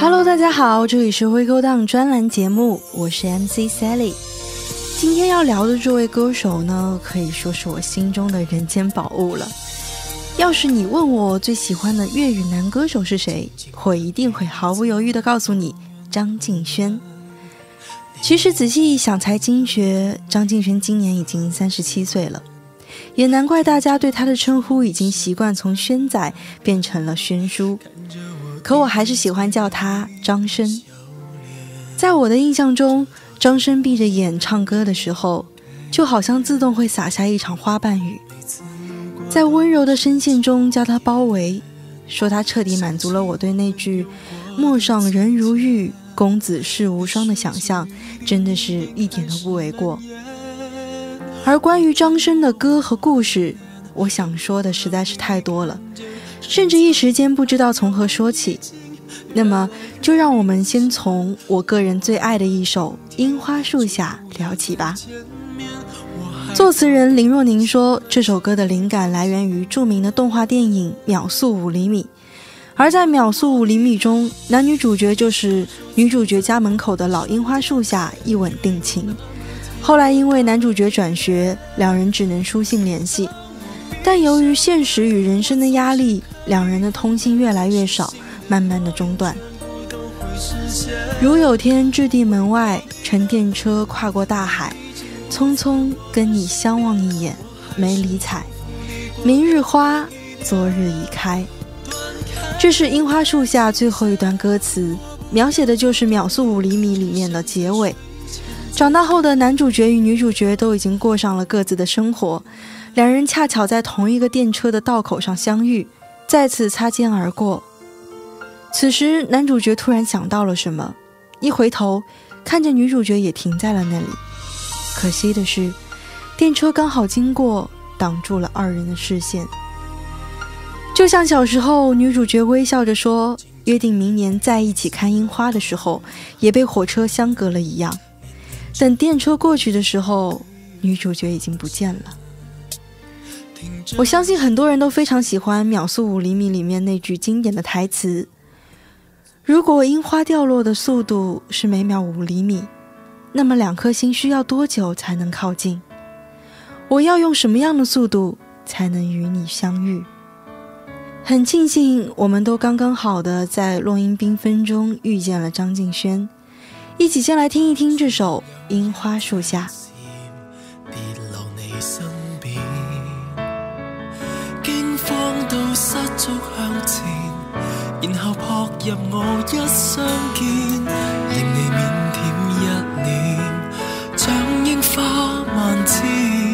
Hello， 大家好，这里是灰勾当专栏节目，我是 MC Sally。今天要聊的这位歌手呢，可以说是我心中的人间宝物了。要是你问我最喜欢的粤语男歌手是谁，我一定会毫不犹豫地告诉你，张敬轩。其实仔细一想才惊觉，张敬轩今年已经37岁了，也难怪大家对他的称呼已经习惯从轩仔变成了轩叔。可我还是喜欢叫他张生。在我的印象中，张生闭着眼唱歌的时候，就好像自动会洒下一场花瓣雨，在温柔的声线中将他包围，说他彻底满足了我对那句陌上人如玉，公子世无双的想象，真的是一点都不为过。而关于张生的歌和故事，我想说的实在是太多了，甚至一时间不知道从何说起。那么就让我们先从我个人最爱的一首《樱花树下》聊起吧。作词人林若宁说，这首歌的灵感来源于著名的动画电影《秒速5厘米》，而在《秒速5厘米》中，男女主角就是女主角家门口的老樱花树下一吻定情。后来因为男主角转学，两人只能书信联系，但由于现实与人生的压力，两人的通信越来越少，慢慢的中断。如有天掷地门外，乘电车跨过大海，匆匆跟你相望一眼，没理睬，明日花，昨日已开。这是樱花树下最后一段歌词，描写的就是《秒速5厘米》里面的结尾。长大后的男主角与女主角都已经过上了各自的生活，两人恰巧在同一个电车的道口上相遇，再次擦肩而过。此时男主角突然想到了什么，一回头看见女主角也停在了那里。可惜的是，电车刚好经过，挡住了二人的视线。就像小时候女主角微笑着说约定明年在一起看樱花的时候，也被火车相隔了一样。等电车过去的时候，女主角已经不见了。我相信很多人都非常喜欢《秒速5厘米》里面那句经典的台词，如果樱花掉落的速度是每秒5厘米，那么两颗心需要多久才能靠近？我要用什么样的速度才能与你相遇？很庆幸我们都刚刚好的在落英缤纷中遇见了张敬轩，一起先来听一聽這首《櫻花樹下》。 跌落你身邊，驚慌到失足向前，然後撲入我一相見，令你腼腆一臉，像櫻花萬千，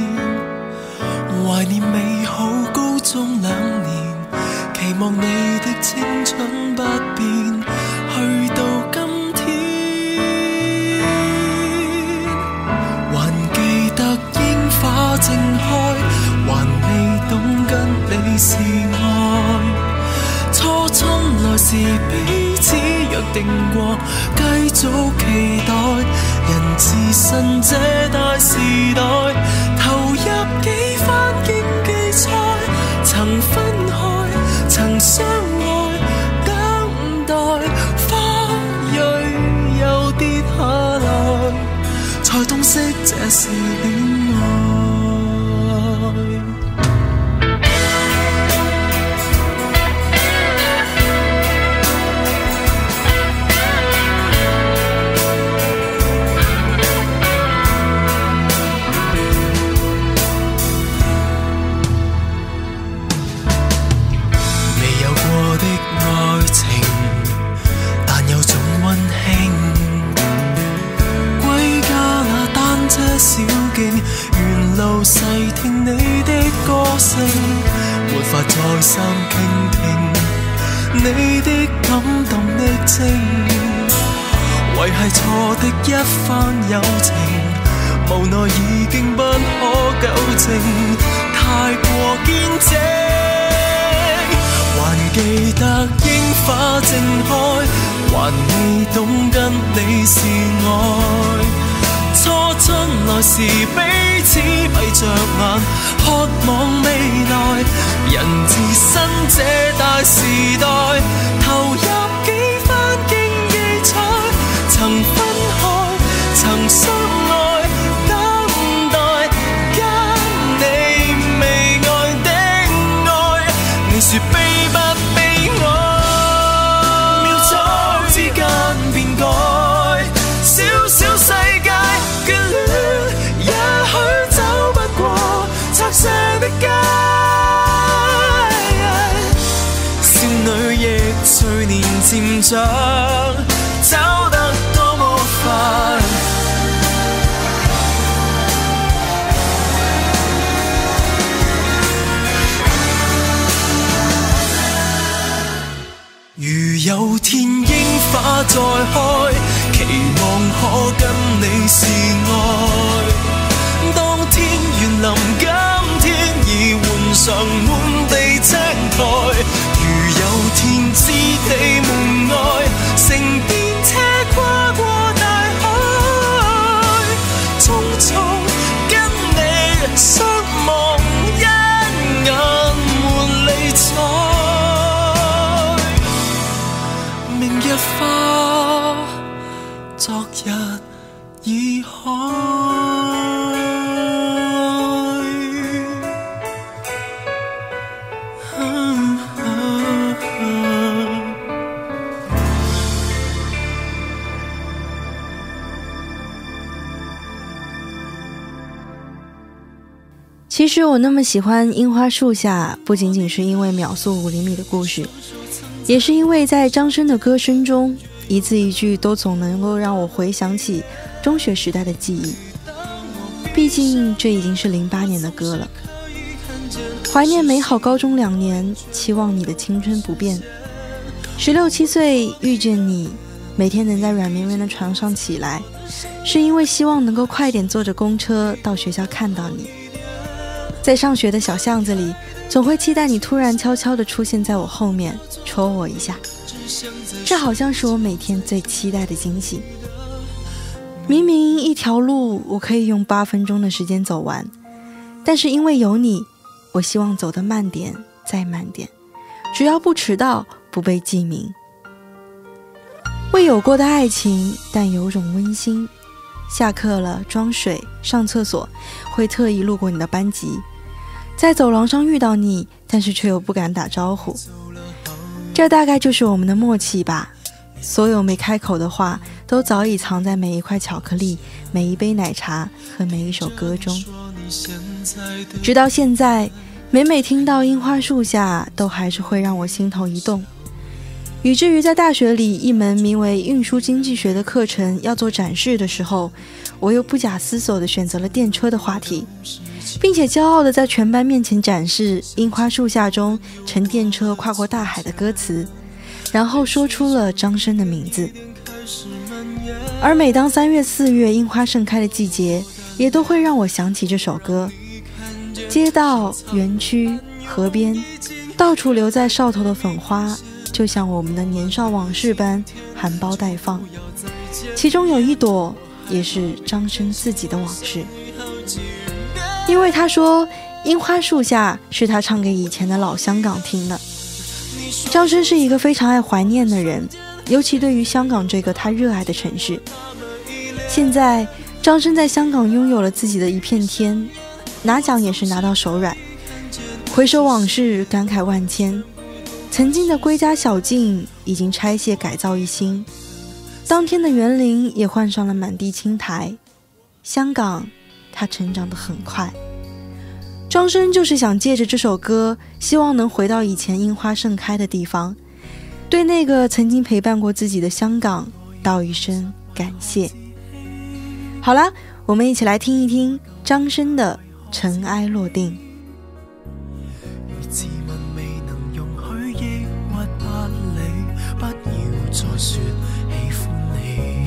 懷念美好高中2年，期望你的青春不變，去到今天。正開，還未懂跟你是愛。初春來時彼此約定過，繼續期待。人自信這大時代，投入幾番競技賽，曾分開，曾相愛，等待花蕊又跌下來，才洞悉這是戀愛。小徑沿路細聽你的歌聲，沒法再三傾聽你的感動的情，維繫錯的一番友情，無奈已經不可糾正，太過堅貞。還記得櫻花正開，還未懂跟你是愛。初春來時彼此閉着眼，渴望未來。人自身這大時代，投入幾番經的街，少女亦隨年漸長，走得多麼快。如有天櫻花再開，期望可跟你示愛。當天緣臨，今天已換上滿地青苔。如有天知地門外，乘電車跨過大海，匆匆跟你相望，一眼換理睬。明日花，昨日已開。 其实我那么喜欢《樱花树下》，不仅仅是因为秒速5厘米的故事，也是因为在张升的歌声中，一字一句都总能够让我回想起中学时代的记忆。毕竟这已经是08年的歌了。怀念美好高中2年，期望你的青春不变。16、17岁遇见你，每天能在软绵绵的床上起来，是因为希望能够快点坐着公车到学校看到你。在上学的小巷子里，总会期待你突然悄悄地出现在我后面，戳我一下。这好像是我每天最期待的惊喜。明明一条路我可以用8分钟的时间走完，但是因为有你，我希望走得慢点，再慢点，只要不迟到，不被记名。未有过的爱情，但有种温馨。下课了，装水，上厕所，会特意路过你的班级，在走廊上遇到你，但是却又不敢打招呼。这大概就是我们的默契吧。所有没开口的话，都早已藏在每一块巧克力、每一杯奶茶和每一首歌中。直到现在，每听到樱花树下，都还是会让我心头一动。以至于在大学里一门名为运输经济学的课程要做展示的时候，我又不假思索地选择了电车的话题，并且骄傲地在全班面前展示樱花树下中乘电车跨过大海的歌词，然后说出了张升的名字。而每当3月4月樱花盛开的季节，也都会让我想起这首歌。街道、园区、河边，到处留在哨头的粉花，就像我们的年少往事般含苞待放，其中有一朵也是张升自己的往事。因为他说樱花树下是他唱给以前的老香港听的。张升是一个非常爱怀念的人，尤其对于香港这个他热爱的城市。现在张升在香港拥有了自己的一片天，拿奖也是拿到手软。回首往事，感慨万千，曾经的归家小径已经拆卸改造一新，当天的园林也换上了满地青苔。香港，它成长得很快。张升就是想借着这首歌，希望能回到以前樱花盛开的地方，对那个曾经陪伴过自己的香港道一声感谢。好啦，我们一起来听一听张升的《尘埃落定》。 再說喜歡你，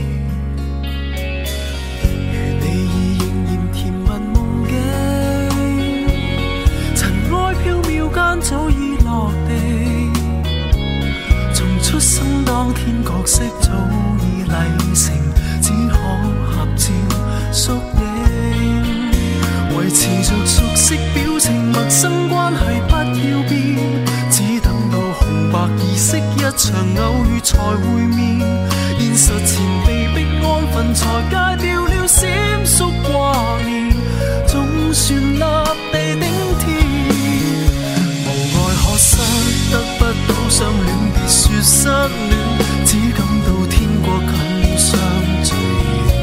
如你已仍然甜蜜夢境，塵埃飄渺間早已落地，從出生當天角色早已禮成，只可合照縮影，維持着熟悉表情，陌生關係不要變，只等到紅白儀式一場偶遇才會面，現實前被迫安分，才戒掉了閃縮掛念，總算立地頂天。無奈可惜得不到相戀，別說失戀，只感到天國近相隨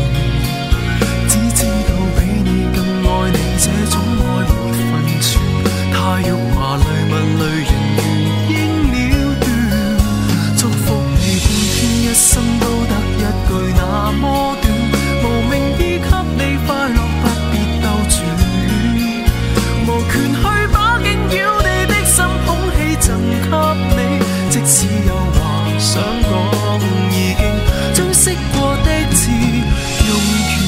緣，只知道比你更愛你，這種愛沒分寸。 他辱華淚問淚人如應了斷，祝福你半天一生都得一句那麼短，無名義給你快樂不必兜轉，無權去把驚擾你的心捧起贈給你，即使有話想講已經將識過的字用完。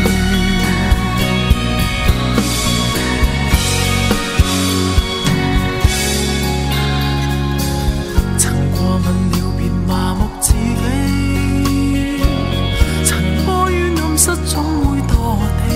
曾過問了別麻木自己，塵波於暗室總會墮地，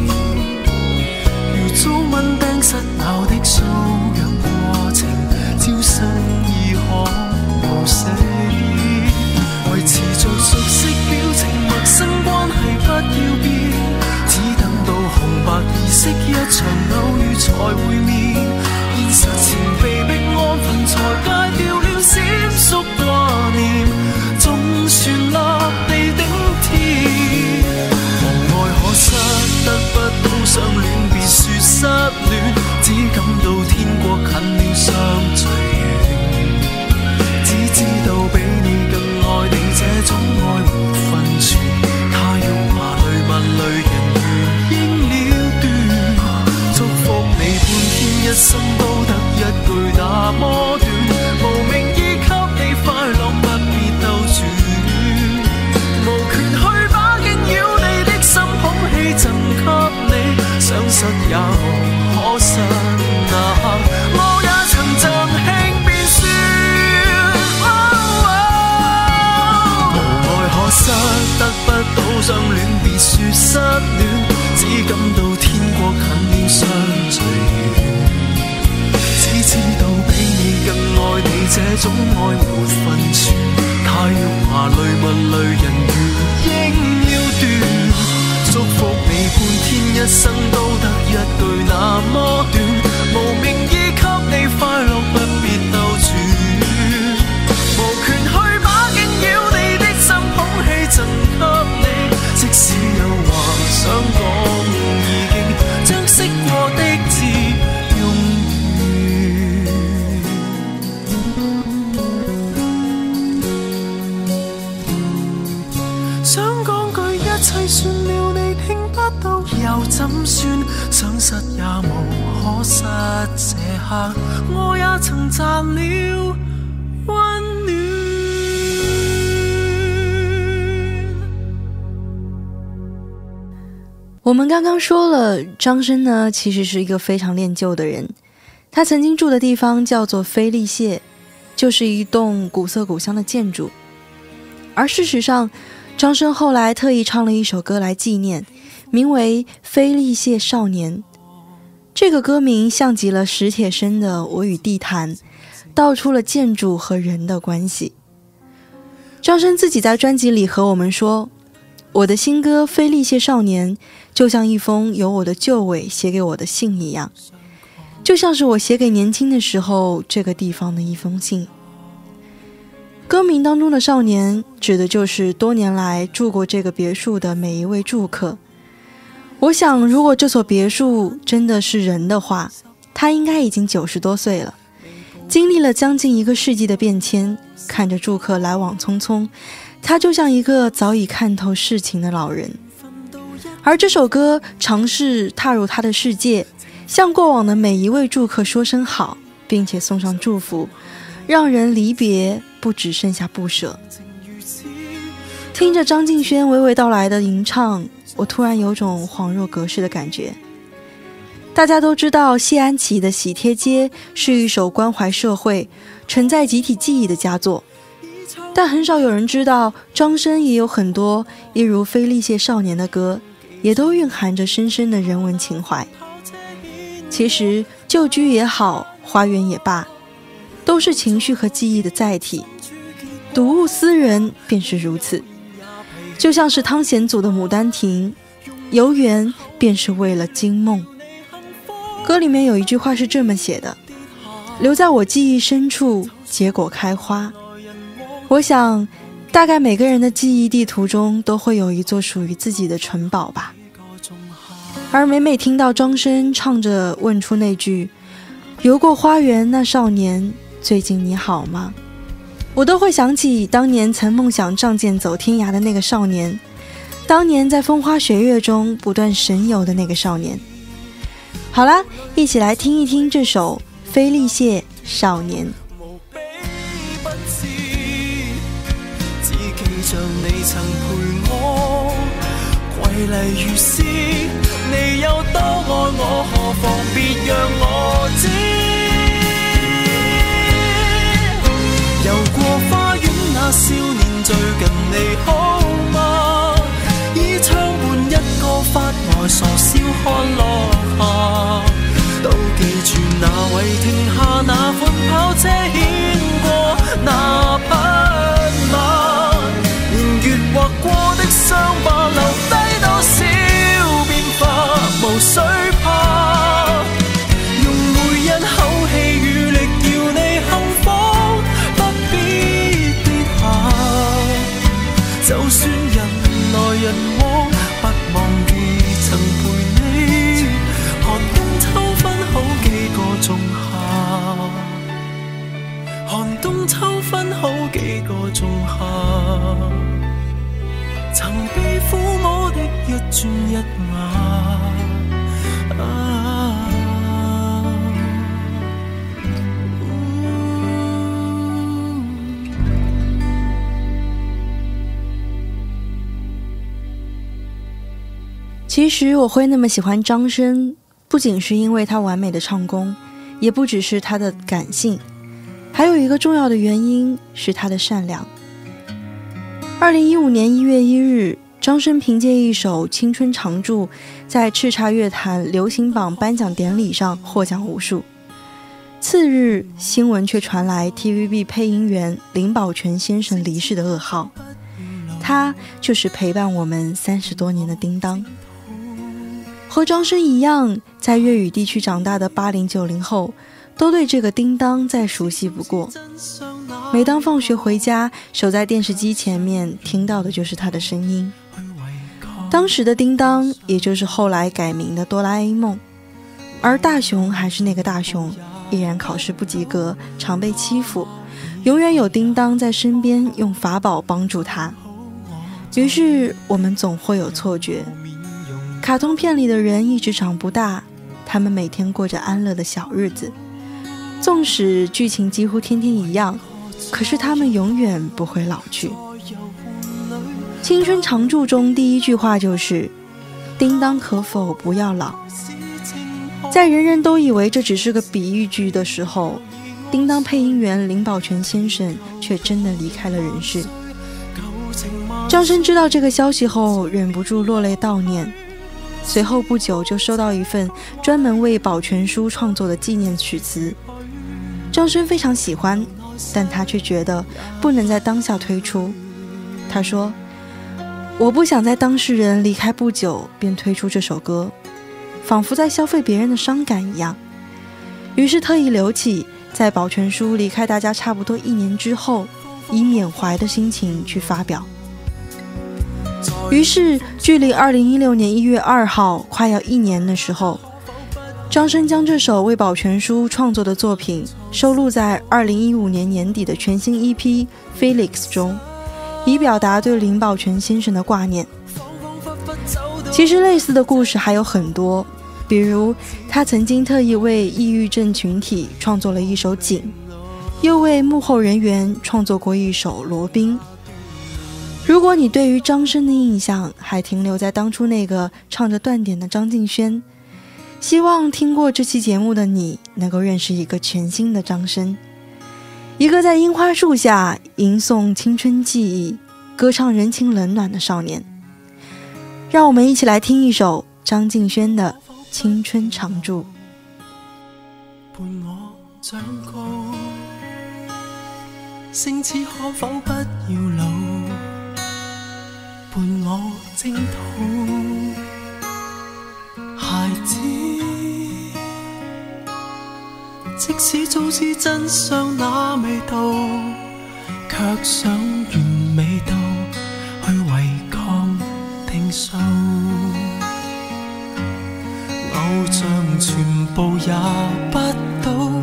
如遭蚊叮失咬的搔癢過程，招生已可無死，維持着熟悉表情，陌生關係不要變，只等到紅白儀式一場偶遇才會面，現實前被迫安分才戒掉了閃縮掛念，總算立地頂天，無愛可失得不到相戀別說失戀，只感到天國近了相隨緣，只知道比你更愛你這種愛沒分寸，他辱華淚問淚人如應了斷，祝福你半天一生都得一句那麼短，無名義給你快樂不必兜轉，無權去把驚擾你的心捧起贈給你，想失也無可失，那刻我也曾贈輕便算，無愛可失得不到相戀別說失戀，只感到天國近了相隨緣，只知道比你更愛你這種愛沒分寸，他辱華淚問淚人如應了斷，祝福你半天一生都得一句那麼短，無名義給你快樂不必兜轉，無權去把驚擾你的心捧起贈給你，即使有話想講已經將識過的字用完，想講句一切算了你聽不到又怎算，想失也無可失，這刻我也曾賺了溫暖。 我们刚刚说了，张生呢其实是一个非常恋旧的人，他曾经住的地方叫做菲利谢，就是一栋古色古香的建筑。而事实上，张生后来特意唱了一首歌来纪念，名为《菲利谢少年》。这个歌名像极了史铁生的《我与地坛》，道出了建筑和人的关系。张生自己在专辑里和我们说，我的新歌《菲利谢少年》就像一封由我的旧尾写给我的信一样，就像是我写给年轻的时候这个地方的一封信。歌名当中的少年指的就是多年来住过这个别墅的每一位住客。我想如果这所别墅真的是人的话，他应该已经90多岁了，经历了将近1个世纪的变迁，看着住客来往匆匆，他就像一个早已看透事情的老人。而这首歌尝试踏入他的世界，向过往的每一位住客说声好，并且送上祝福，让人离别不只剩下不舍。听着张敬轩娓娓道来的吟唱，我突然有种恍若隔世的感觉。大家都知道谢安琪的《喜帖街》是一首关怀社会、承载集体记忆的佳作，但很少有人知道张生也有很多一如《菲利谢少年》的歌，也都蕴含着深深的人文情怀。其实旧居也好，花园也罢，都是情绪和记忆的载体，睹物思人便是如此。就像是汤显祖的《牡丹亭》，游园便是为了惊梦。歌里面有一句话是这么写的，留在我记忆深处，结果开花。我想大概每个人的记忆地图中都会有一座属于自己的城堡吧。而每每听到张生唱着问出那句游过花园那少年，最近你好吗？我都会想起当年曾梦想仗剑走天涯的那个少年，当年在风花雪月中不断神游的那个少年。好啦，一起来听一听这首菲利谢《少年》。 只記着你曾陪我瑰麗如詩，你有多愛我，何妨別讓我知。遊過花園那少年，最近你好嗎？倚窗畔一個發呆傻笑看落霞，都記住那位停下那款跑車牽過那匹馬，年月劃過的傷疤留低多少變化，無需怕，用每一口氣與力要你幸福，不必跌下，就算人來人往，不忘記曾陪你寒冬秋分好幾個仲夏，寒冬秋分好幾個仲夏，曾被撫摸的一磚一瓦。 其实我会那么喜欢张升，不仅是因为他完美的唱功，也不只是他的感性，还有一个重要的原因是他的善良。2015年1月1日，张升凭借一首《青春常驻》在叱咤乐坛流行榜颁奖典礼上获奖无数。次日，新闻却传来 TVB 配音员林保全先生离世的噩耗，他就是陪伴我们30多年的叮当。和张升一样，在粤语地区长大的80、90后都对这个叮当再熟悉不过。每当放学回家，守在电视机前面，听到的就是他的声音。当时的叮当，也就是后来改名的哆啦 A 梦，而大雄还是那个大雄，依然考试不及格，常被欺负，永远有叮当在身边用法宝帮助他。于是我们总会有错觉，卡通片里的人一直长不大，他们每天过着安乐的小日子，纵使剧情几乎天天一样，可是他们永远不会老去。青春常驻中第一句话就是叮当可否不要老。在人人都以为这只是个比喻句的时候，叮当配音员林保全先生却真的离开了人世。张升知道这个消息后，忍不住落泪悼念，随后不久就收到一份专门为保全书创作的纪念曲词。张升非常喜欢，但他却觉得不能在当下推出。他说，我不想在当事人离开不久便推出这首歌，仿佛在消费别人的伤感一样。于是特意留起在保全书离开大家差不多1年之后，以缅怀的心情去发表。于是距离2016年1月2号快要1年的时候，张升将这首为保全书创作的作品收录在2015年年底的全新 EP Felix 中，以表达对林保全先生的挂念。其实类似的故事还有很多，比如他曾经特意为抑郁症群体创作了一首《景》，又为幕后人员创作过一首《罗宾》。如果你对于张升的印象还停留在当初那个唱着断点的张敬轩，希望听过这期节目的你能够认识一个全新的张升，一个在樱花树下吟诵青春记忆，歌唱人情冷暖的少年。让我们一起来听一首张敬轩的《青春常驻》。 伴我長高，星矢可否不要老，伴我征討。孩子，即使早知真相那味道，卻想完美到去違抗定數。偶像全部也不到，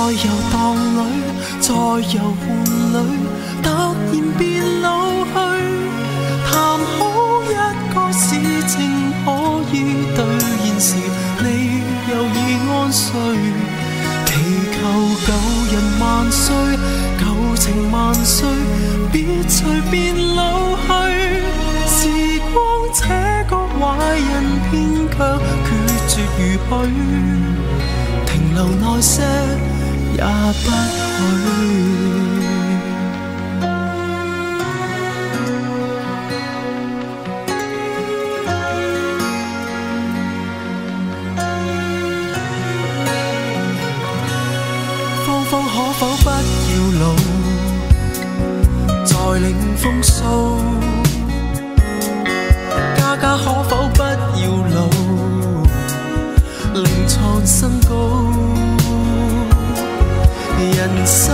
遊蕩裏，在遊玩裏，突然變老去。談好一個事情可以兌現時，你又已安睡。祈求舊人萬歲，舊情萬歲，別隨便老去。時光這個壞人偏卻決絕如許，停留耐些也不許。方可否不要老，再領風騷？家家可否不要老，另創新高？人生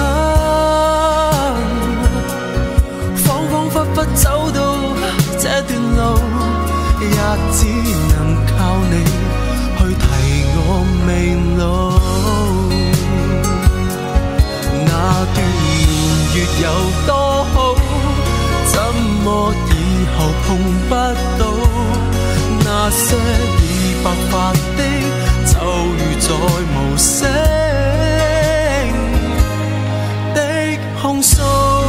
恍恍惚惚走到這段路，也只能靠你去提我未老。那段年月有多好，怎麼以後碰不到？那些已白髮的，就如在無聲的控訴。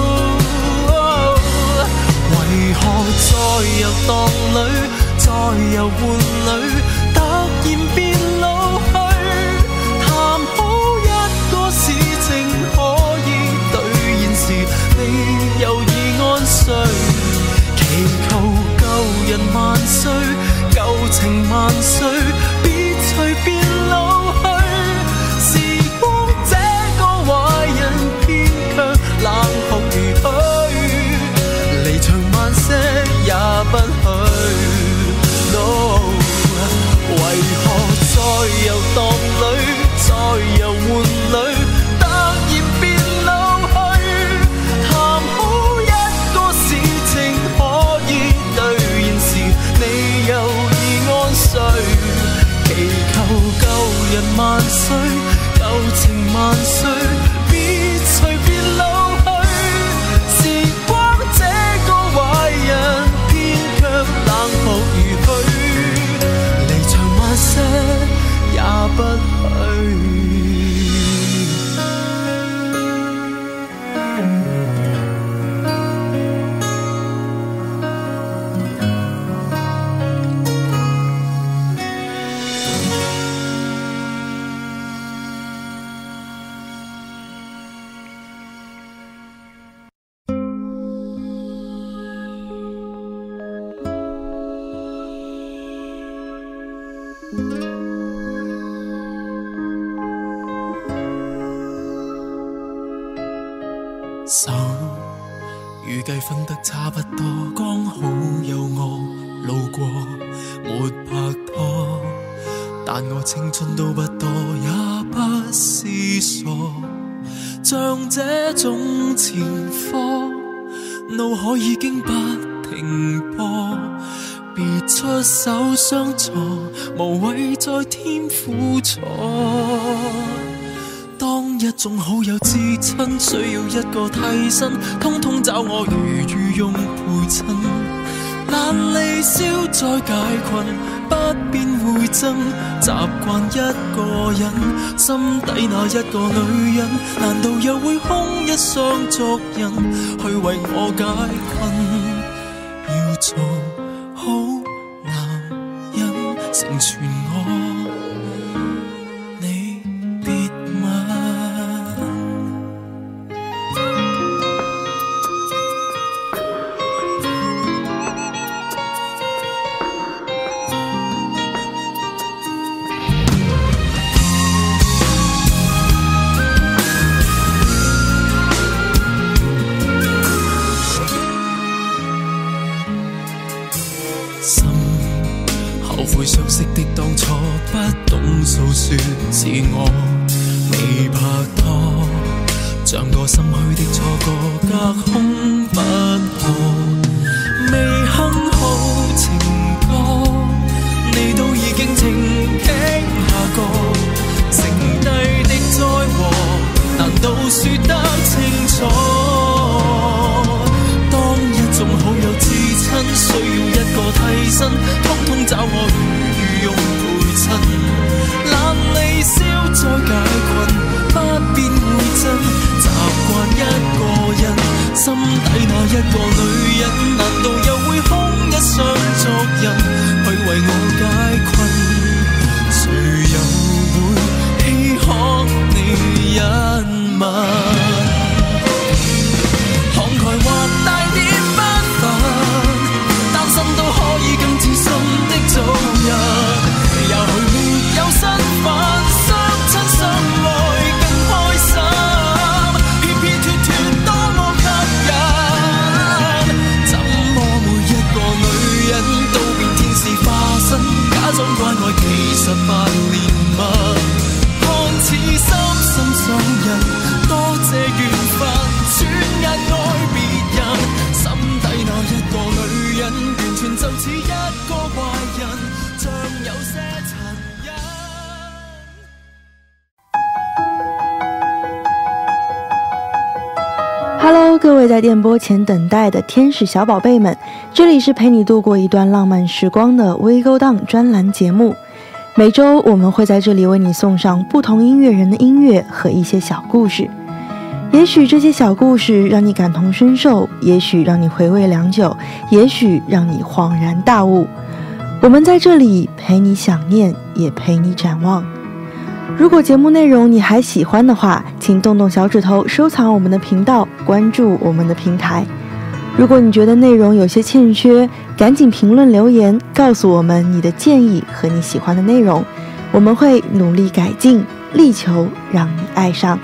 為何在遊蕩裏，在遊玩裏，突然變老去？談好一個事情可以兌現時，你又已安睡。祈求舊人萬歲，舊情萬歲，別隨便老去。時光這個壞人偏卻冷酷如許，離場慢些也不許。No， 為何在遊蕩裏，在遊玩裏，突然變老去？談好一個事情可以兌現時，你又已安睡。祈求舊人萬歲，舊情萬歲，別隨便老去。時光這個壞人偏卻冷酷如許，離場慢些也不許。手預計分得差不多，剛好有我路過，沒拍拖，但我青春都不多，也不是傻，像這種前科，腦海已經不停播，別出手相助，無謂再添苦楚。當一種好友至親，需要一個替身，通通找我如御用陪襯。難離宵再解困，不變會憎，習慣一個人，心底那一個女人，難道又會空一雙足印，去為我解困？要做好男人，成全我。相識的當初，不懂訴說，是我未拍拖，像個心虛的錯覺，隔空不可，未哼好情歌，你都已經靜聽下個，剩低的災禍。 一個女人，難道又會空一雙足印去為我解困？誰又會稀罕你一吻？慷慨或帶點不忿，單身都可以更自信的做人。也許沒有身份，相親相愛更開心，偏偏脫脫多麼吸引。怎麼每一個女人都變天使化身，假裝關愛其實扮憐憫，看似心心相印，多謝緣分，轉眼愛別人，心底那一個女人完全就似一個壞人，像有些殘忍。 Hello， 各位在电波前等待的天使小宝贝们，这里是陪你度过一段浪漫时光的微勾当专栏节目。每周我们会在这里为你送上不同音乐人的音乐和一些小故事。也许这些小故事让你感同身受，也许让你回味良久，也许让你恍然大悟。我们在这里陪你想念，也陪你展望。如果节目内容你还喜欢的话，请动动小指头收藏我们的频道，关注我们的平台。如果你觉得内容有些欠缺，赶紧评论留言告诉我们你的建议和你喜欢的内容，我们会努力改进，力求让你爱上。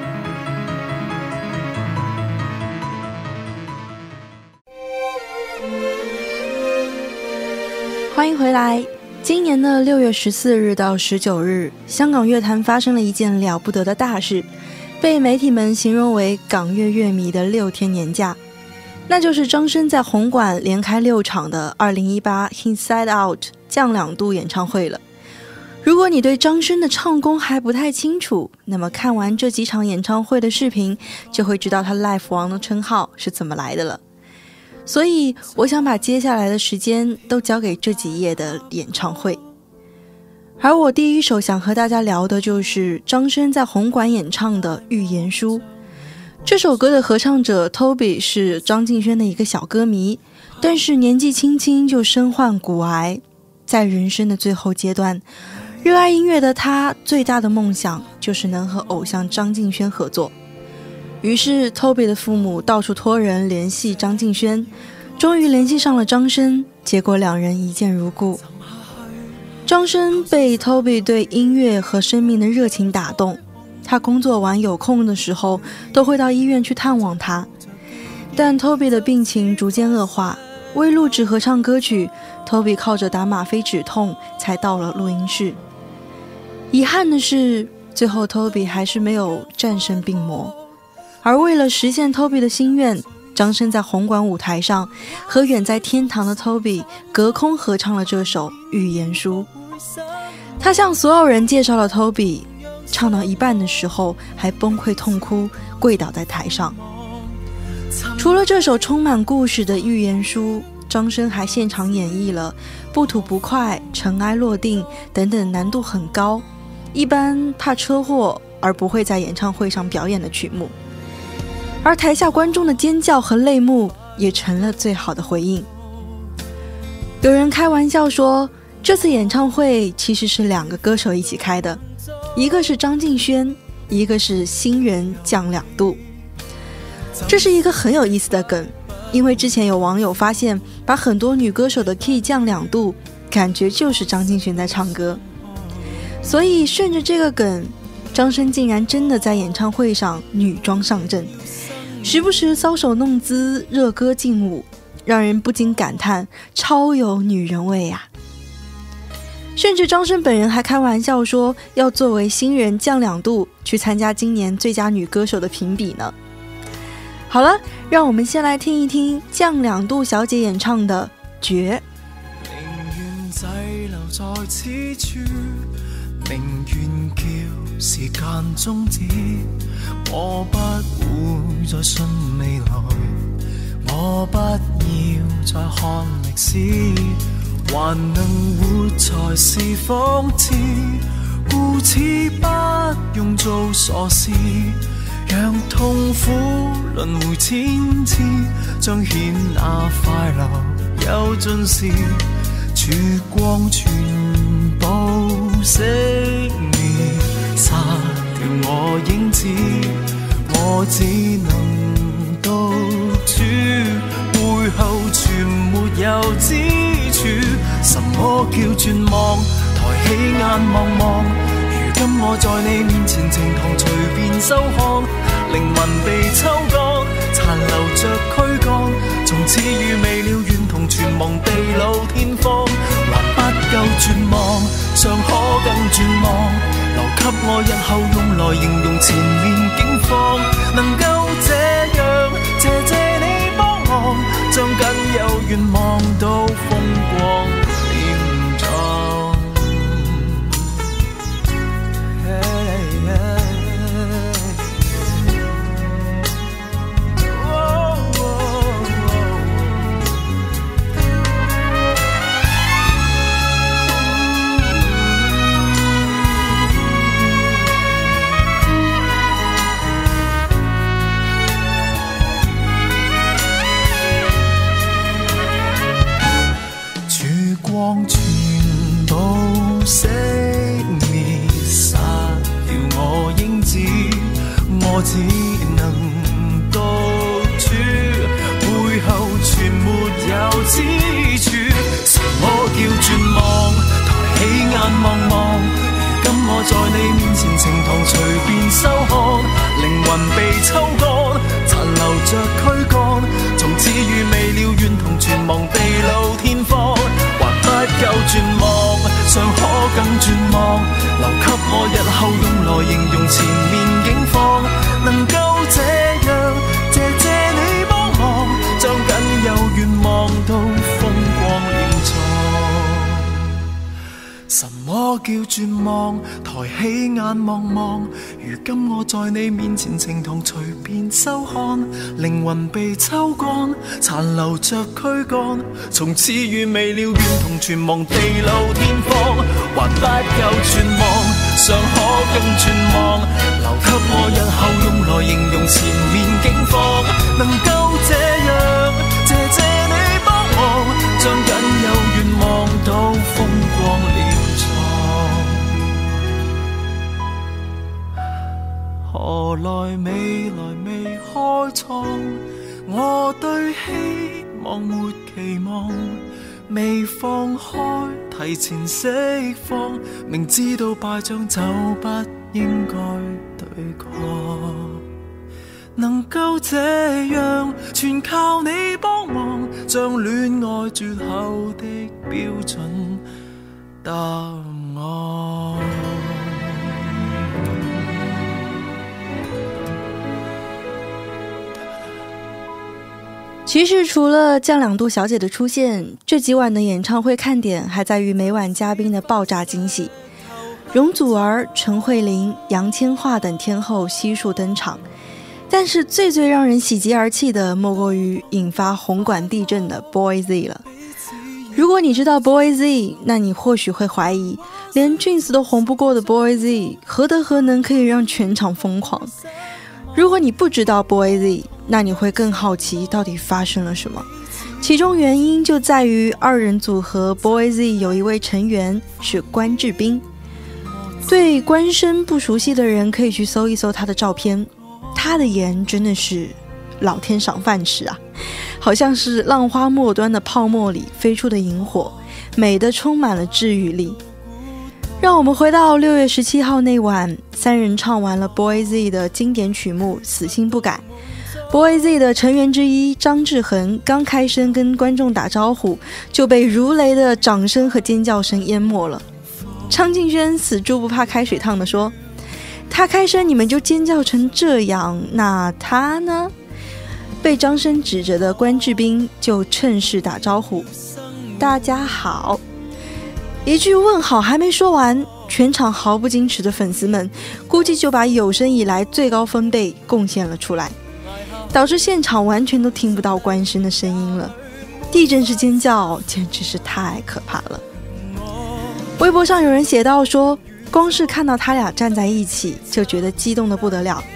欢迎回来。今年的6月14日到19日，香港乐坛发生了一件了不得的大事，被媒体们形容为港乐乐迷的6天年假，那就是张深在红馆连开6场的2018 Inside Out 降2度演唱会了。如果你对张深的唱功还不太清楚，那么看完这几场演唱会的视频，就会知道他 Live 王的称号是怎么来的了。所以我想把接下来的时间都交给这几夜的演唱会。而我第一首想和大家聊的就是张深在红馆演唱的《预言书》。这首歌的合唱者 Toby 是张敬轩的一个小歌迷，但是年纪轻轻就身患骨癌，在人生的最后阶段，热爱音乐的他最大的梦想就是能和偶像张敬轩合作。于是 Toby 的父母到处托人联系张敬轩，终于联系上了张深，结果两人一见如故。张深被 Toby 对音乐和生命的热情打动，他工作完有空的时候都会到医院去探望他。但 Toby 的病情逐渐恶化，为录制合唱歌曲， Toby 靠着打吗啡止痛才到了录音室。遗憾的是，最后 Toby 还是没有战胜病魔。而为了实现 Toby 的心愿，张深在红馆舞台上和远在天堂的 Toby 隔空合唱了这首《预言书》。他向所有人介绍了 Toby， 唱到一半的时候还崩溃痛哭，跪倒在台上。除了这首充满故事的《预言书》，张深还现场演绎了《不吐不快》、《尘埃落定》等等难度很高，一般怕车祸而不会在演唱会上表演的曲目。而台下观众的尖叫和泪目也成了最好的回应。有人开玩笑说，这次演唱会其实是2个歌手一起开的，一个是张敬轩，一个是新人降2度。这是一个很有意思的梗，因为之前有网友发现，把很多女歌手的 key 降2度，感觉就是张敬轩在唱歌。所以顺着这个梗，张深竟然真的在演唱会上女装上阵，时不时搔首弄姿，热歌劲舞，让人不禁感叹超有女人味啊。甚至张深本人还开玩笑说，要作为新人降2度去参加今年最佳女歌手的评比呢。好了，让我们先来听一听降2度小姐演唱的《绝》。 寧願滯留在此處，寧願叫時間終止，我不會再信未來，我不要再看歷史，還能活才是諷刺，故此不用做傻事， 讓痛苦輪迴千次，彰顯那快樂有盡時，曙光全部熄滅，殺掉我影子，我只能獨處，背後全沒有支柱。什麼叫絕望？抬起眼望望，如今我在你面前呈堂隨便收看，靈魂被抽乾，殘留着軀幹，從此與未了願同存亡地老天荒，還不夠絕望，尚可更絕望，留給我日後用來形容前面境況，能夠這樣謝謝你幫忙，將僅有願望都風光臉壯。全部熄滅，殺掉我影子，我只能獨處，背後全沒有支柱。什麼叫絕望？抬起眼望望，如今我在你面前呈堂隨便收看，靈魂被抽乾，殘留着軀幹，從此與未了願同存亡地老天荒，不夠絕望，尚可更絕望，留給我日後用來形容前面境況，能夠這樣謝謝你幫忙，將僅有願望都風光臉壯。什麼叫絕望？抬起眼望望，如今我在你面前呈堂隨便收看，靈魂被抽乾，殘留着軀幹，從此與未了願同存亡地老天荒，還不夠絕望，尚可更絕望，留給我日後用來形容前面境況，能夠這樣謝謝你幫忙，將僅有願望都風光臉壯。何來未來未開創？我對希望沒期望，未放開，提前釋放，明知道敗仗就不應該對抗，能夠這樣全靠你幫忙，將戀愛絕後的標準答案。 其实除了降2度小姐的出现，这几晚的演唱会看点还在于每晚嘉宾的爆炸惊喜。容祖儿、陈慧琳、杨千嬅等天后悉数登场，但是最让人喜极而泣的莫过于引发红馆地震的 Boyz 了。如果你知道 Boyz， 那你或许会怀疑，连 Twins 都红不过的 Boyz 何德何能可以让全场疯狂？如果你不知道 Boyz， 那你会更好奇到底发生了什么。其中原因就在于2人组合 Boyz 有一位成员是关智斌。对关生不熟悉的人可以去搜一搜他的照片，他的颜真的是老天赏饭吃啊，好像是浪花末端的泡沫里飞出的萤火，美得充满了治愈力。让我们回到6月17号那晚，3人唱完了 Boyz 的经典曲目《死心不改》。Boyz 的成员之一张志恒刚开声跟观众打招呼，就被如雷的掌声和尖叫声淹没了。张敬轩死猪不怕开水烫的说，他开声你们就尖叫成这样，那他呢？被张生指着的关智斌就趁势打招呼，大家好。一句问好还没说完，全场毫不矜持的粉丝们估计就把有生以来最高分贝贡献了出来，导致现场完全都听不到关生的声音了。地震式尖叫简直是太可怕了。微博上有人写到说，光是看到他俩站在一起就觉得激动得不得了，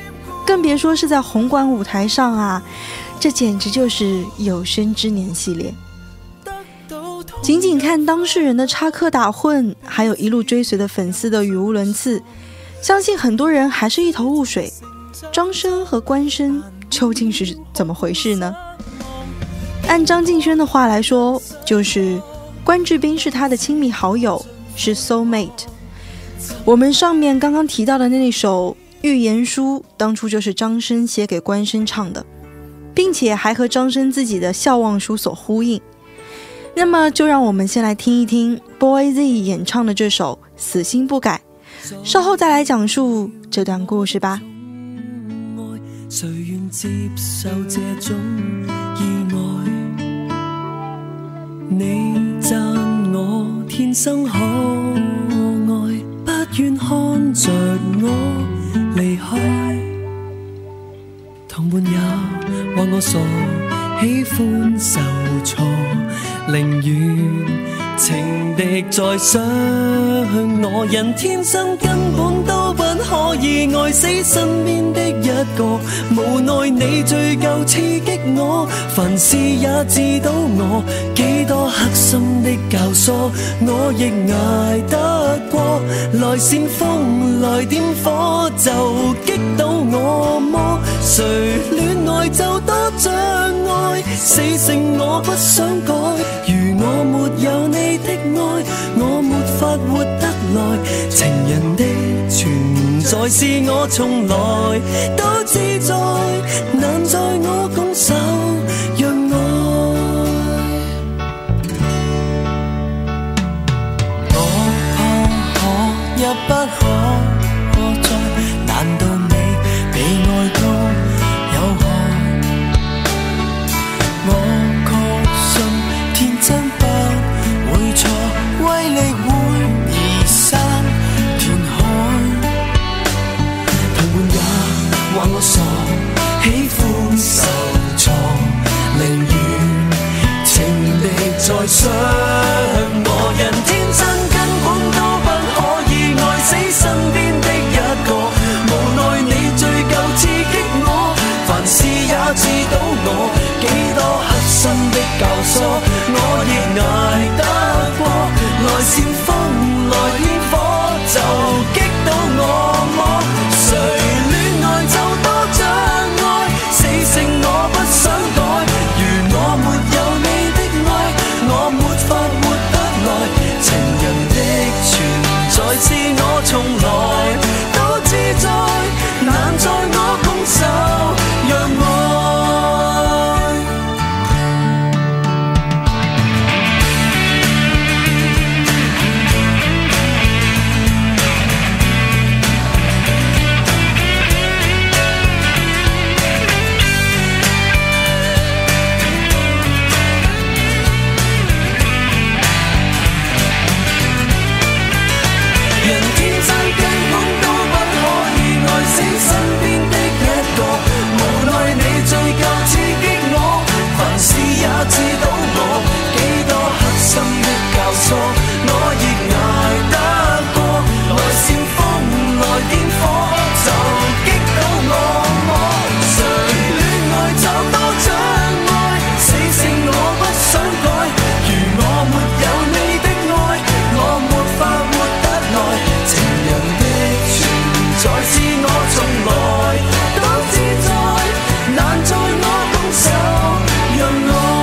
更别说是在红馆舞台上啊，这简直就是有生之年系列。仅仅看当事人的插科打诨，还有一路追随的粉丝的语无伦次，相信很多人还是一头雾水，张生和关生究竟是怎么回事呢？按张敬轩的话来说，就是关智斌是他的亲密好友，是 soul mate。 我们上面刚刚提到的那首预言书当初就是张生写给关生唱的，并且还和张生自己的笑忘书所呼应。那么就让我们先来听一听 Boy Z 演唱的这首死心不改，稍后再来讲述这段故事吧。 谁愿接受这种意外？你赞我天生可爱，不愿看着我离开。同伴也话我傻，喜欢受挫，宁愿情敌在伤我。人天生根本都不可以愛死身邊的一個，無奈你最夠刺激我，凡事也治到我，幾多黑心的教唆我亦捱得過，來煽風來點火就擊倒我麼？誰戀愛就多障礙，死性我不想改，如我沒有你的愛，我沒法活得來，情人的存在是我從來都自在，難在我拱手讓愛。我可也不可再，難道你比愛都有害？我確信天真不會錯，威力會移山填海。同伴也話我傻，喜歡受挫，寧願情敵在傷我。人天生根本都不可以愛死身邊的一個，無奈你最夠刺激我，凡事也治到我，幾多黑心的教唆我亦捱得過，來煽風來點火就擊倒我麼？誰戀愛就多障礙，死性我不想改，如我沒有你的愛，我沒法活得來，情人的存在是我從來都自在，難在我拱手讓愛。人天生根本都不可以愛死身邊的一個，無奈你最夠刺激我，凡事也治到我，幾多黑心的教唆我亦捱得過，來煽風來點火就擊倒我麼？誰戀愛就多障礙，死性我不想改，如我沒有你的愛，我沒法活得來，情人的存在是我從來都自在，難在我拱手讓愛。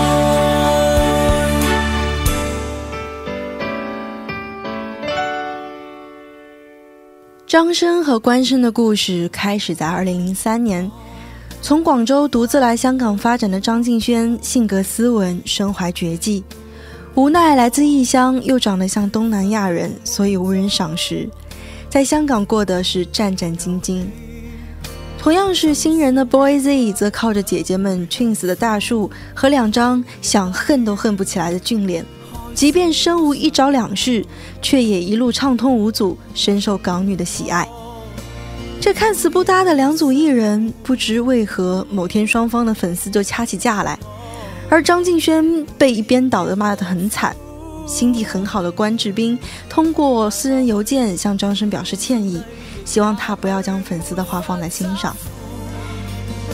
张生和关生的故事开始在2003年，从广州独自来香港发展的张敬轩性格斯文，身怀绝技，无奈来自异乡又长得像东南亚人，所以无人赏识，在香港过得是战战兢兢。同样是新人的 Boy Z 则靠着姐姐们 Twins 的大树和两张想恨都恨不起来的俊脸，即便身无一招两式，却也一路畅通无阻，深受港女的喜爱。这看似不搭的两组艺人，不知为何某天双方的粉丝就掐起架来，而张敬轩被一边倒的骂得很惨。心地很好的关智斌通过私人邮件向张生表示歉意，希望他不要将粉丝的话放在心上。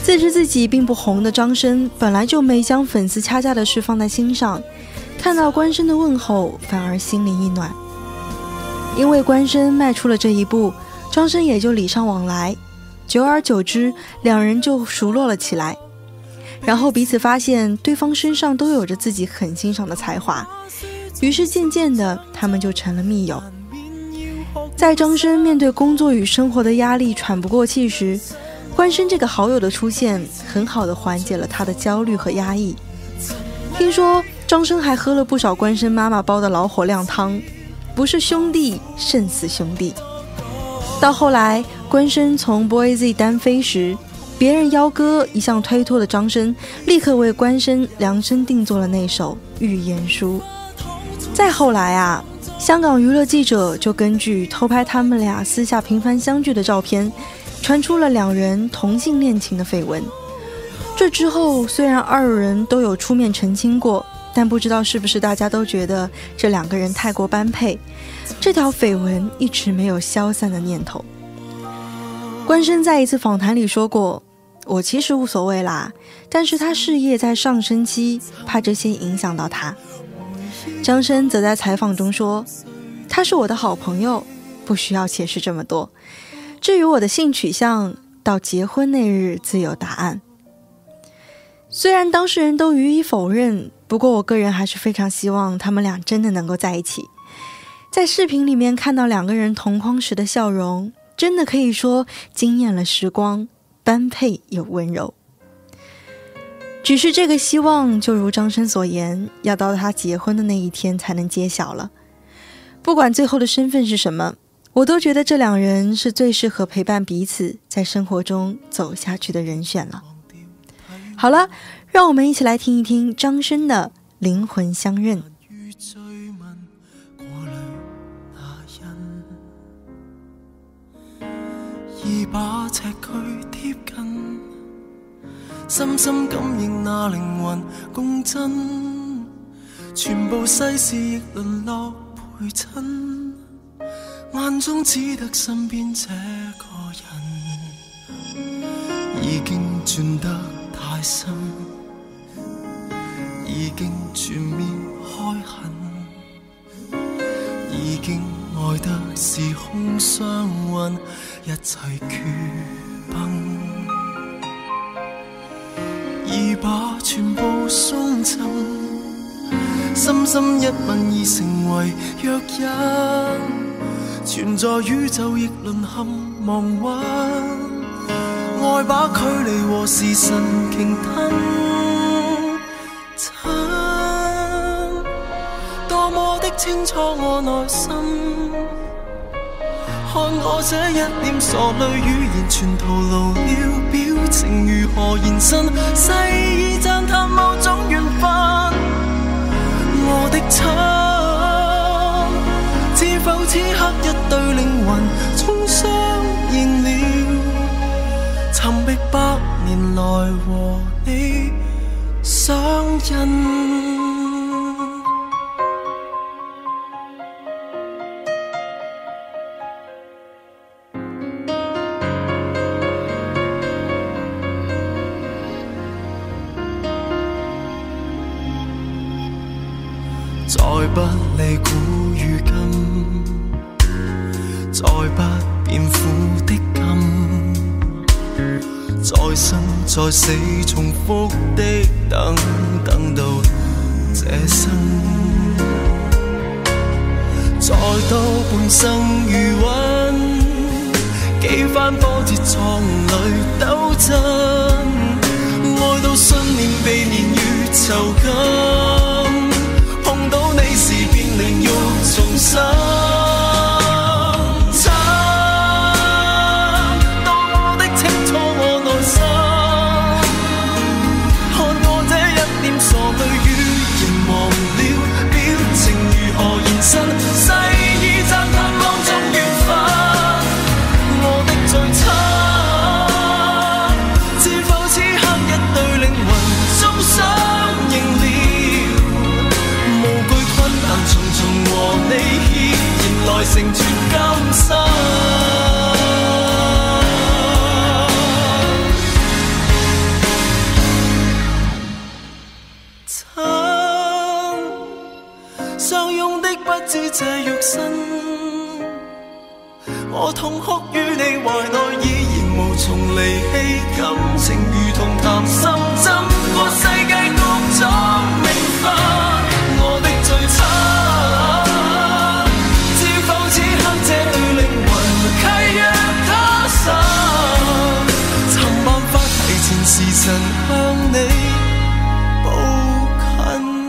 自知自己并不红的张生本来就没将粉丝掐架的事放在心上，看到关生的问候反而心里一暖。因为关生迈出了这一步，张生也就礼尚往来，久而久之两人就熟络了起来，然后彼此发现对方身上都有着自己很欣赏的才华，于是渐渐的他们就成了密友。在张生面对工作与生活的压力喘不过气时，关生这个好友的出现很好的缓解了他的焦虑和压抑。听说张生还喝了不少关生妈妈煲的老火靓汤，不是兄弟胜似兄弟。到后来关生从 Boyz 单飞时，别人邀歌一向推脱的张生立刻为关生量身定做了那首预言书。再后来啊，香港娱乐记者就根据偷拍他们俩私下频繁相聚的照片，传出了两人同性恋情的绯闻。这之后虽然二人都有出面澄清过，但不知道是不是大家都觉得这两个人太过般配，这条绯闻一直没有消散的念头。关生在一次访谈里说过，我其实无所谓啦，但是他事业在上升期，怕这些影响到他。张生则在采访中说，他是我的好朋友，不需要解释这么多，至于我的性取向，到结婚那日自有答案。虽然当事人都予以否认，不过我个人还是非常希望他们俩真的能够在一起。在视频里面看到两个人同框时的笑容，真的可以说惊艳了时光，般配又温柔。只是这个希望就如张生所言，要到他结婚的那一天才能揭晓了。不管最后的身份是什么，我都觉得这两人是最适合陪伴彼此在生活中走下去的人选了。好了，让我们一起来听一听张生的灵魂相认。 已把尺距貼近，深深感應那靈魂共振，全部世事亦淪落陪襯，眼中只得身邊這個人，已經轉得太深，已經全面開墾，已經愛得時空相允，一切缺崩，已把全部鬆浸，深深一吻已成為藥引，存在宇宙亦淪陷亡魂，愛把距離和時辰鯨吞，親，多麼的清楚我內心，看我這一臉傻淚，語言全徒勞了，表情如何延伸？細意讚嘆某種緣分，我的親，知否此刻一對靈魂終相認了，尋覓百年來和你相印。再不離古與今，再不變苦的甘，再生再死重複的等，等到這生，再多半生餘韻，幾番波折創裏鬥爭，愛到信念被年月囚禁，碰到你時便靈肉重生，親，多麼的清楚我內心，看我這一臉傻淚語言忘了，表情如何延伸，細意讚嘆某種緣分，我的最親，知否此刻一對靈魂終相認了，重重和你協言來成全今生， 從離棄，感情如同談心，浸過世界各種命化，我的最差，知否此刻這對靈魂契約他殺，尋辦法提前時辰向你步近。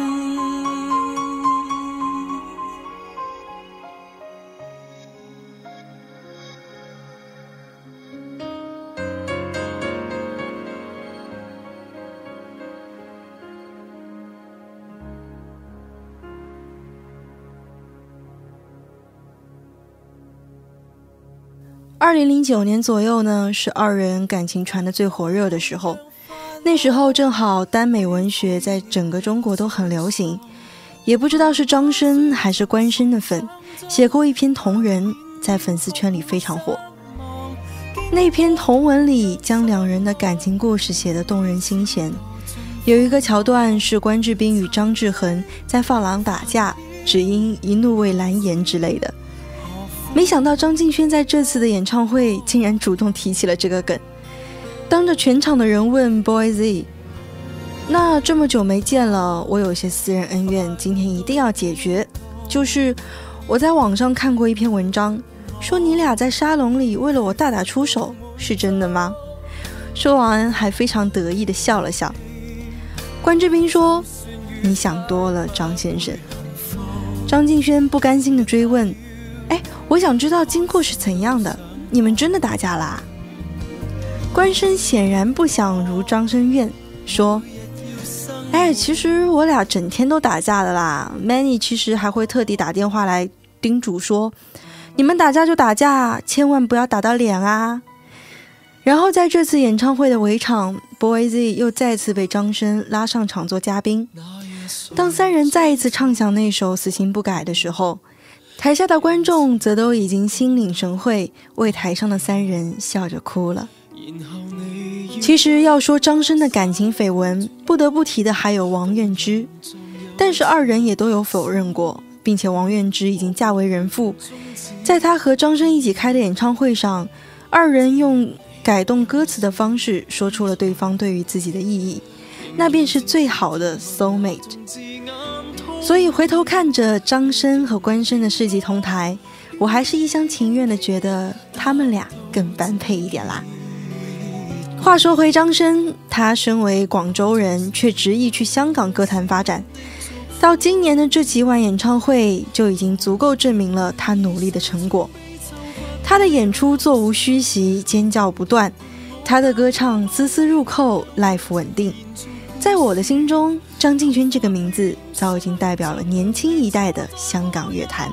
2009年左右呢，是二人感情传得最火热的时候。那时候正好耽美文学在整个中国都很流行，也不知道是张生还是关生的粉写过一篇同人，在粉丝圈里非常火。那篇同文里将两人的感情故事写得动人心弦，有一个桥段是关智斌与张志恒在发廊打架，只因一怒为蓝颜之类的。没想到张敬轩在这次的演唱会竟然主动提起了这个梗，当着全场的人问 Boy Z， 那这么久没见了，我有些私人恩怨今天一定要解决，就是我在网上看过一篇文章，说你俩在沙龙里为了我大打出手，是真的吗？说完还非常得意地笑了笑。关智斌说，你想多了张先生。张敬轩不甘心地追问，我想知道经过是怎样的，你们真的打架啦？关生显然不想如张生愿，说其实我俩整天都打架的啦， Manny 其实还会特地打电话来叮嘱说，你们打架就打架，千万不要打到脸啊。然后在这次演唱会的尾场， Boy Z 又再次被张生拉上场做嘉宾。当三人再一次唱响那首死心不改的时候，台下的观众则都已经心领神会，为台上的三人笑着哭了。其实要说张生的感情绯闻，不得不提的还有王菀之，但是二人也都有否认过，并且王菀之已经嫁为人妇。在他和张生一起开的演唱会上，二人用改动歌词的方式说出了对方对于自己的意义，那便是最好的 soulmate。所以回头看着张生和关生的世纪同台，我还是一厢情愿的觉得他们俩更般配一点啦。话说回张生，他身为广州人，却执意去香港歌坛发展，到今年的这几晚演唱会就已经足够证明了他努力的成果。他的演出座无虚席，尖叫不断，他的歌唱丝丝入扣，life 稳定。在我的心中，张敬轩这个名字早已经代表了年轻一代的香港乐坛。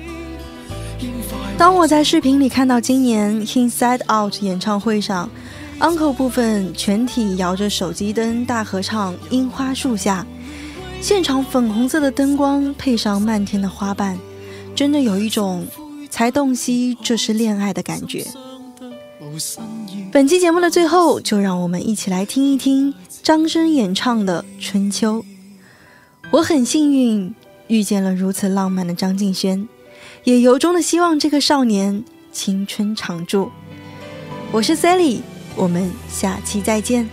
当我在视频里看到今年 Inside Out 演唱会上 Uncle 部分全体摇着手机灯大合唱《樱花树下》，现场粉红色的灯光配上漫天的花瓣，真的有一种才洞悉这是恋爱的感觉。本期节目的最后，就让我们一起来听一听张生演唱的《春秋》。我很幸运遇见了如此浪漫的张敬轩，也由衷的希望这个少年青春常驻。我是 Sally， 我们下期再见。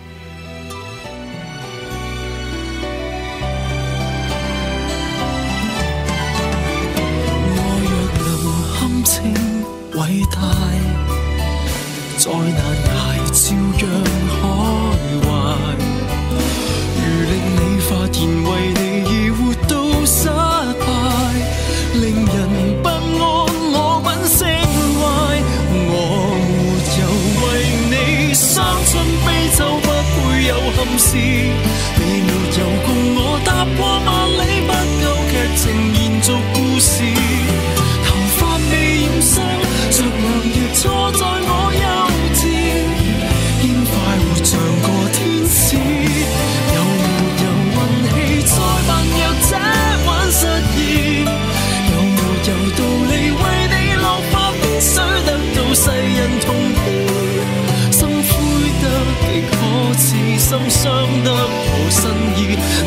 我若能堪稱偉大，再難捱照樣開懷，如令你發現為你而活到失敗，令人不安我品性壞，我沒有為你傷春悲秋，不會有憾事，你沒有共我踏過萬里，不夠劇情延續故事，頭髮未染色，着涼亦錯在我幼稚，應快活像個天使，有沒有運氣再扮若這晚失意，有沒有道理為你落髮必須得到世人同意，心灰得極可恥，心傷得無新意。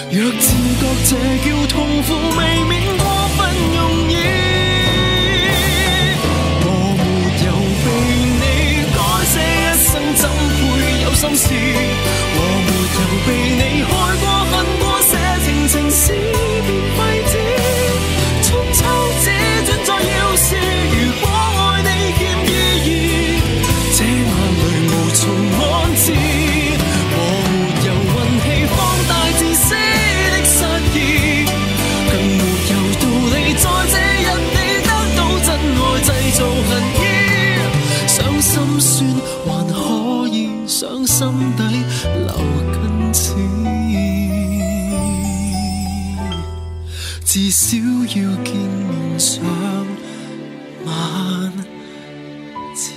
若自覺這叫痛苦，未免過分容易。我沒有被你改寫一生，怎會有心事？我沒有被你害過、恨過，寫情情詩變廢紙。春秋只轉再要是，如果愛你欠意義，這眼淚無從安置。我沒有運氣放大自私的失意，更沒有道理在這日你得到真愛製造恨意。傷心酸還可以，傷心底留根刺，至少要見面上萬次。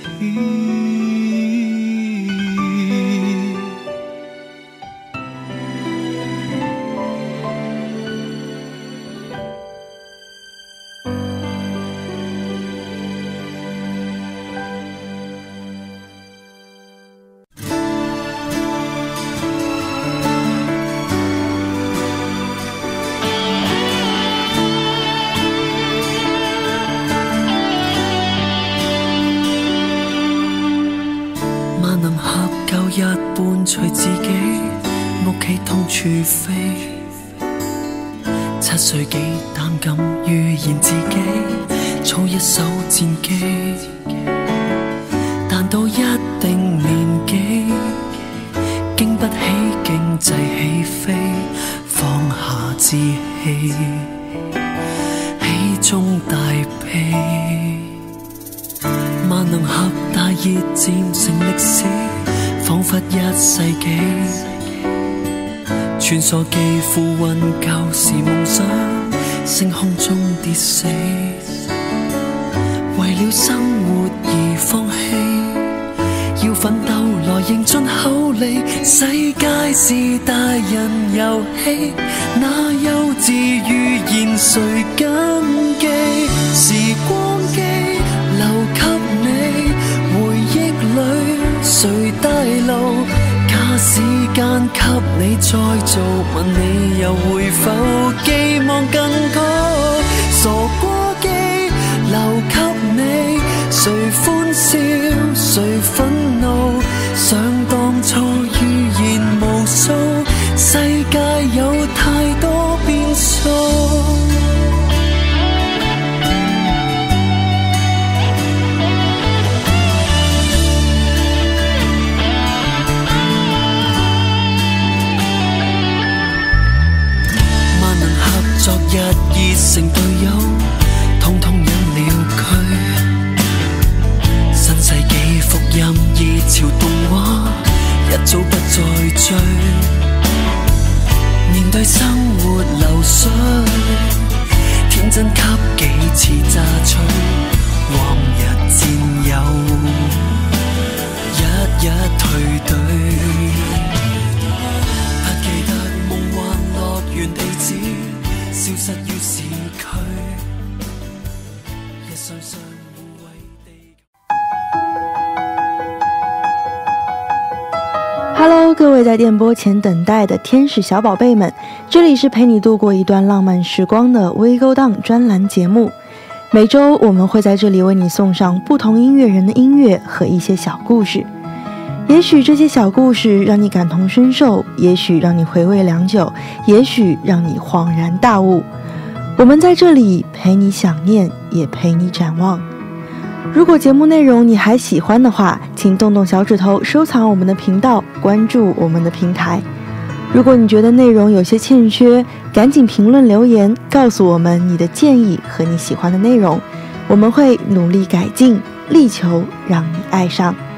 一半隨自己，屋企通處飛。7歲幾膽敢預言自己，操一手戰機。但到一定年紀，經不起經濟起飛，放下志氣，喜中帶悲。萬能俠大熱漸成歷史，彷彿一世紀，穿梭機付運舊時夢想，星空中跌死，為了生活而放棄，要奮鬥來認盡厚利。世界是大人遊戲，那幼稚預言誰謹記？時光機留給你，回憶裡誰帶路？假時間給你再做，問你又會否寄望更高？傻瓜機留給你，誰歡笑誰憤怒？想當初預言無數，世界有太多變數。昨日已成隊友，通通引了佢。新世紀福音熱潮動畫，一早不再追。面對生活流水，天真給幾次榨取。往日戰友，一一退隊。不記得夢幻樂園地址，消失於市區，一雙雙無畏地。 Hello， 各位在電波前等待的天使小寶貝們，這裡是陪你度過一段浪漫時光的微勾當專欄節目。每週我們會在這裡為你送上不同音樂人的音樂和一些小故事。也許這些小故事讓你感同身受，也許讓你回味良久，也許讓你恍然大悟。我們在這裡陪你想念，也陪你展望。如果節目內容你還喜歡的話，請動動小指頭收藏我們的頻道，關注我們的平台。如果你覺得內容有些欠缺，趕緊評論留言，告訴我們你的建議和你喜歡的內容，我們會努力改進，力求讓你愛上。